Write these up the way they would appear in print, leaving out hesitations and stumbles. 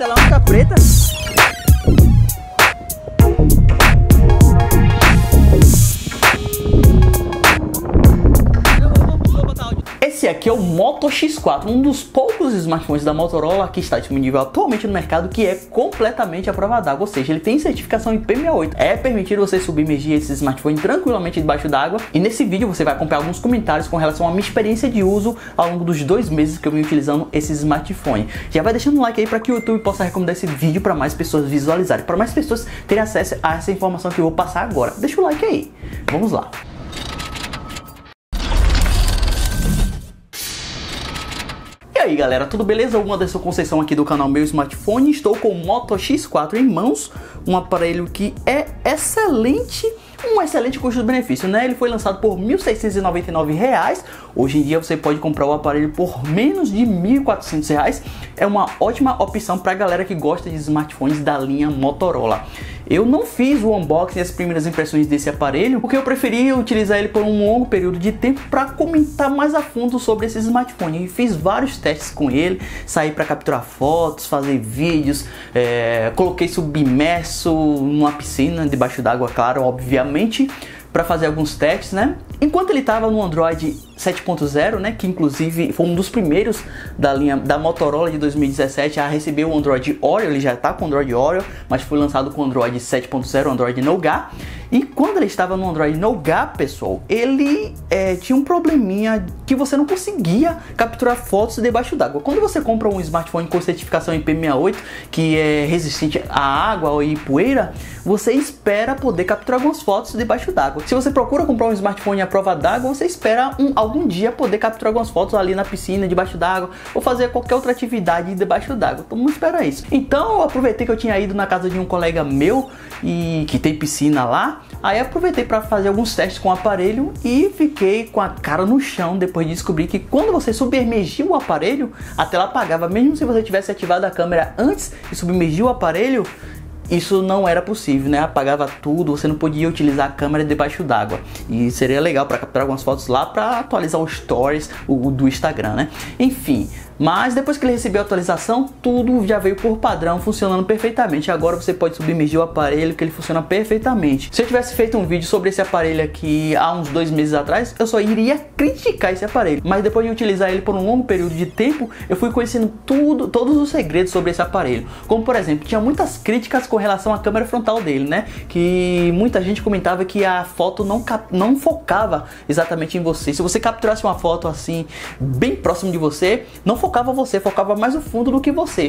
tela fica preta. Esse aqui é o Moto X4, um dos poucos smartphones da Motorola que está disponível atualmente no mercado, que é completamente à prova d'água, ou seja, ele tem certificação IP68. É permitido você submergir esse smartphone tranquilamente debaixo d'água, e nesse vídeo você vai acompanhar alguns comentários com relação à minha experiência de uso ao longo dos 2 meses que eu venho utilizando esse smartphone. Já vai deixando um like aí para que o YouTube possa recomendar esse vídeo para mais pessoas visualizarem, para mais pessoas terem acesso a essa informação que eu vou passar agora. Deixa o like aí, vamos lá. E aí galera, tudo beleza? O Anderson Conceição aqui do canal Meu Smartphone. Estou com o Moto X4 em mãos, um aparelho que é excelente, um excelente custo-benefício, né? Ele foi lançado por R$ 1.699. Hoje em dia você pode comprar o aparelho por menos de R$ 1.400. É uma ótima opção para a galera que gosta de smartphones da linha Motorola. Eu não fiz o unboxing e as primeiras impressões desse aparelho porque eu preferi utilizar ele por um longo período de tempo para comentar mais a fundo sobre esse smartphone. E fiz vários testes com ele, saí para capturar fotos, fazer vídeos, coloquei submerso numa piscina debaixo d'água, claro, obviamente, para fazer alguns testes, né? Enquanto ele estava no Android 7.0, né, que inclusive foi um dos primeiros da linha da Motorola de 2017 a receber o Android Oreo. Ele já está com o Android Oreo, mas foi lançado com o Android 7.0, Android Nougat. E quando ele estava no Android Nougat, pessoal, ele tinha um probleminha que você não conseguia capturar fotos debaixo d'água. Quando você compra um smartphone com certificação IP68, que é resistente à água e poeira, você espera poder capturar algumas fotos debaixo d'água. Se você procura comprar um smartphone à prova d'água, você espera algum dia poder capturar algumas fotos ali na piscina, debaixo d'água, ou fazer qualquer outra atividade debaixo d'água. Então vamos esperar isso. Então eu aproveitei que eu tinha ido na casa de um colega meu e que tem piscina lá. Aí aproveitei para fazer alguns testes com o aparelho e fiquei com a cara no chão depois de descobrir que quando você submergia o aparelho, a tela apagava. Mesmo se você tivesse ativado a câmera antes de submergir o aparelho, isso não era possível, né? Apagava tudo, você não podia utilizar a câmera debaixo d'água. E seria legal para capturar algumas fotos lá para atualizar os stories do Instagram, né? Enfim, mas depois que ele recebeu a atualização, tudo já veio por padrão, funcionando perfeitamente. Agora você pode submergir o aparelho, que ele funciona perfeitamente. Se eu tivesse feito um vídeo sobre esse aparelho aqui há uns 2 meses atrás, eu só iria criticar esse aparelho. Mas depois de utilizar ele por um longo período de tempo, eu fui conhecendo todos os segredos sobre esse aparelho. Como por exemplo, tinha muitas críticas com relação à câmera frontal dele, né? Que muita gente comentava que a foto não focava exatamente em você. Se você capturasse uma foto assim, bem próximo de você, não focava você, focava mais o fundo do que você.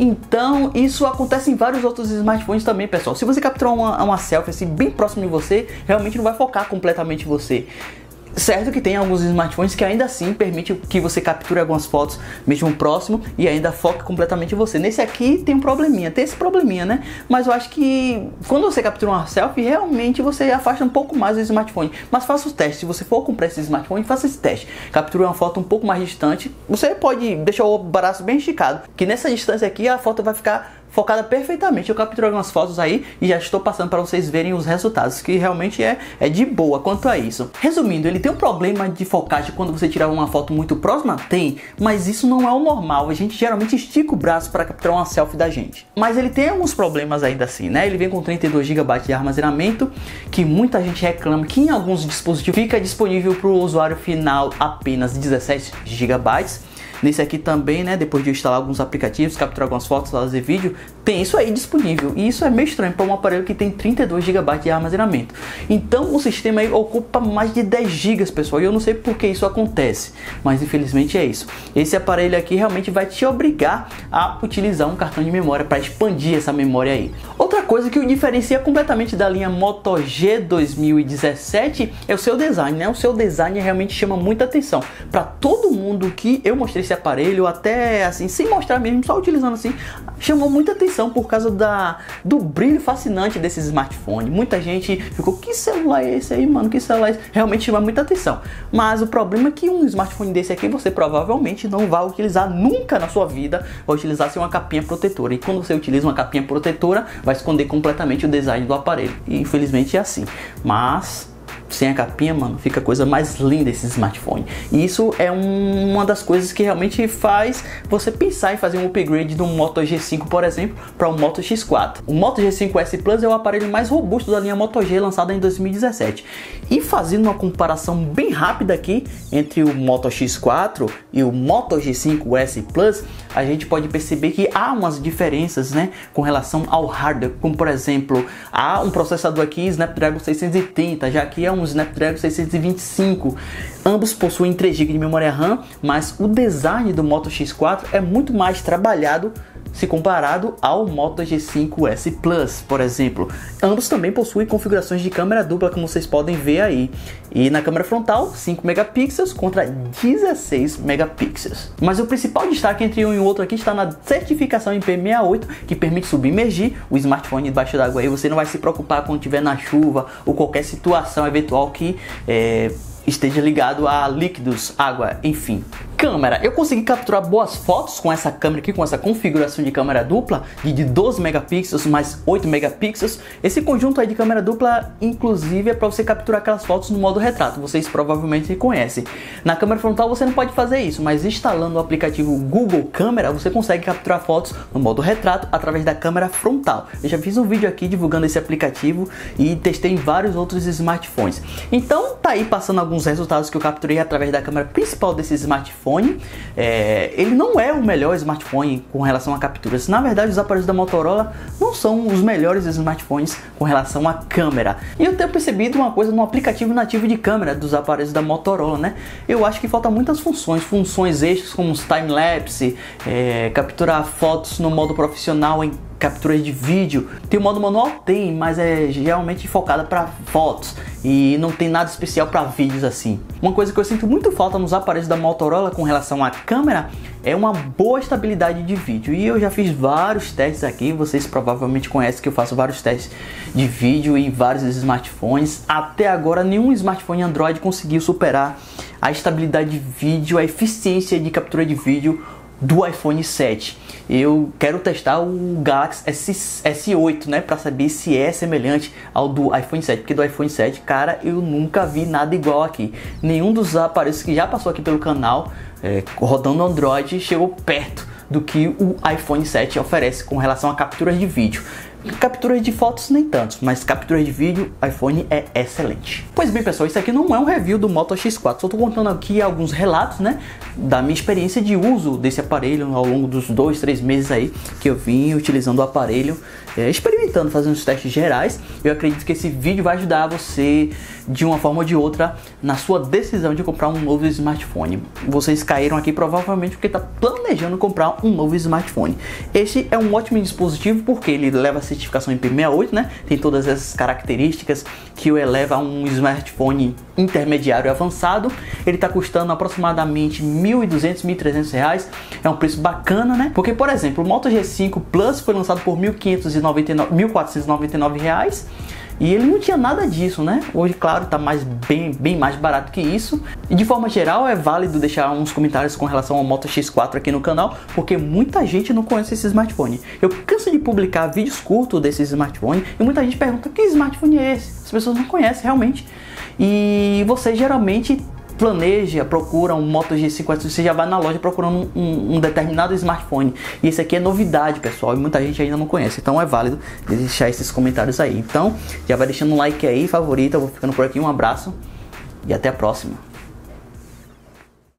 Então isso acontece em vários outros smartphones também, pessoal. Se você capturar uma selfie assim, bem próximo de você, realmente não vai focar completamente você. Certo que tem alguns smartphones que ainda assim permite que você capture algumas fotos mesmo próximo e ainda foque completamente você. Nesse aqui tem um probleminha, tem esse probleminha, né? Mas eu acho que quando você captura uma selfie, realmente você afasta um pouco mais o smartphone. Mas faça o teste, se você for comprar esse smartphone, faça esse teste. Capture uma foto um pouco mais distante, você pode deixar o braço bem esticado, que nessa distância aqui a foto vai ficar focada perfeitamente. Eu capturei algumas fotos aí e já estou passando para vocês verem os resultados, que realmente é de boa quanto a isso. Resumindo, ele tem um problema de focagem quando você tirar uma foto muito próxima? Tem, mas isso não é o normal. A gente geralmente estica o braço para capturar uma selfie da gente. Mas ele tem alguns problemas ainda assim, né? Ele vem com 32 GB de armazenamento, que muita gente reclama que em alguns dispositivos fica disponível para o usuário final apenas 17 GB. Nesse aqui também, né, depois de eu instalar alguns aplicativos, capturar algumas fotos, fazer vídeo, tem isso aí disponível. E isso é meio estranho para um aparelho que tem 32 GB de armazenamento. Então o sistema aí ocupa mais de 10 GB, pessoal. E eu não sei por que isso acontece, mas infelizmente é isso. Esse aparelho aqui realmente vai te obrigar a utilizar um cartão de memória para expandir essa memória aí. Outra coisa que o diferencia completamente da linha Moto G 2017 é o seu design, né? O seu design realmente chama muita atenção. Para todo mundo que eu mostrei esse aparelho, até assim, sem mostrar mesmo, só utilizando assim, chamou muita atenção por causa do brilho fascinante desse smartphone. Muita gente ficou, que celular é esse aí, mano? Que celular é esse? Realmente chama muita atenção. Mas o problema é que um smartphone desse aqui você provavelmente não vai utilizar nunca na sua vida, vai utilizar sem uma capinha protetora. E quando você utiliza uma capinha protetora, vai esconder completamente o design do aparelho. E infelizmente é assim. Mas sem a capinha, mano, fica a coisa mais linda esse smartphone. E isso é uma das coisas que realmente faz você pensar em fazer um upgrade do Moto G5, por exemplo, para o Moto X4. O Moto G5S Plus é o aparelho mais robusto da linha Moto G, lançado em 2017. E fazendo uma comparação bem rápida aqui entre o Moto X4 e o Moto G5S Plus, a gente pode perceber que há umas diferenças, né, com relação ao hardware, como por exemplo, há um processador aqui Snapdragon 630, já que é um Snapdragon 625. Ambos possuem 3 GB de memória RAM, mas o design do Moto X4 é muito mais trabalhado se comparado ao Moto G5S Plus, por exemplo. Ambos também possuem configurações de câmera dupla, como vocês podem ver aí. E na câmera frontal, 5 megapixels contra 16 megapixels. Mas o principal destaque entre um e o outro aqui está na certificação IP68, que permite submergir o smartphone debaixo d'água. Aí você não vai se preocupar quando estiver na chuva ou qualquer situação eventual que esteja ligado a líquidos, água, enfim. Câmera, eu consegui capturar boas fotos com essa câmera aqui, com essa configuração de câmera dupla de 12 megapixels mais 8 megapixels. Esse conjunto aí de câmera dupla, inclusive, é para você capturar aquelas fotos no modo retrato, vocês provavelmente conhecem. Na câmera frontal você não pode fazer isso, mas instalando o aplicativo Google Câmera, você consegue capturar fotos no modo retrato através da câmera frontal. Eu já fiz um vídeo aqui divulgando esse aplicativo e testei em vários outros smartphones. Então tá aí passando alguns resultados que eu capturei através da câmera principal desse smartphone. Ele não é o melhor smartphone com relação a capturas. Na verdade, os aparelhos da Motorola não são os melhores smartphones com relação à câmera. E eu tenho percebido uma coisa no aplicativo nativo de câmera dos aparelhos da Motorola, né? Eu acho que faltam muitas funções extras, como os time-lapse, capturar fotos no modo profissional em capturas de vídeo. Tem o modo manual? Tem, mas é geralmente focada para fotos e não tem nada especial para vídeos assim. Uma coisa que eu sinto muito falta nos aparelhos da Motorola com relação à câmera é uma boa estabilidade de vídeo. E eu já fiz vários testes aqui, vocês provavelmente conhecem que eu faço vários testes de vídeo em vários smartphones. Até agora nenhum smartphone Android conseguiu superar a estabilidade de vídeo, a eficiência de captura de vídeo do iPhone 7. Eu quero testar o Galaxy S8, né, para saber se é semelhante ao do iPhone 7, porque do iPhone 7, cara, eu nunca vi nada igual aqui. Nenhum dos aparelhos que já passou aqui pelo canal, rodando Android, chegou perto do que o iPhone 7 oferece com relação a capturas de vídeo. Capturas de fotos nem tanto, mas capturas de vídeo, iPhone é excelente. Pois bem, pessoal, isso aqui não é um review do Moto X4, só tô contando aqui alguns relatos, né, da minha experiência de uso desse aparelho ao longo dos 2-3 meses aí que eu vim utilizando o aparelho, experimentando, fazendo os testes gerais. Eu acredito que esse vídeo vai ajudar você de uma forma ou de outra na sua decisão de comprar um novo smartphone. Vocês caíram aqui provavelmente porque está planejando comprar um novo smartphone. Este é um ótimo dispositivo porque ele leva a certificação IP68, né? Tem todas essas características que o eleva a um smartphone intermediário avançado. Ele está custando aproximadamente R$ 1.200, R$ 1.300. É um preço bacana, né? Porque, por exemplo, o Moto G5 Plus foi lançado por R$ 1.499 e ele não tinha nada disso, né? Hoje, claro, tá bem mais barato que isso. E de forma geral, é válido deixar uns comentários com relação ao Moto X4 aqui no canal, porque muita gente não conhece esse smartphone. Eu canso de publicar vídeos curtos desse smartphone e muita gente pergunta: que smartphone é esse? As pessoas não conhecem realmente. E você geralmente procura um Moto G5, você já vai na loja procurando um determinado smartphone. E esse aqui é novidade, pessoal, e muita gente ainda não conhece. Então é válido deixar esses comentários aí. Então já vai deixando um like aí, favorito. Eu vou ficando por aqui, um abraço e até a próxima.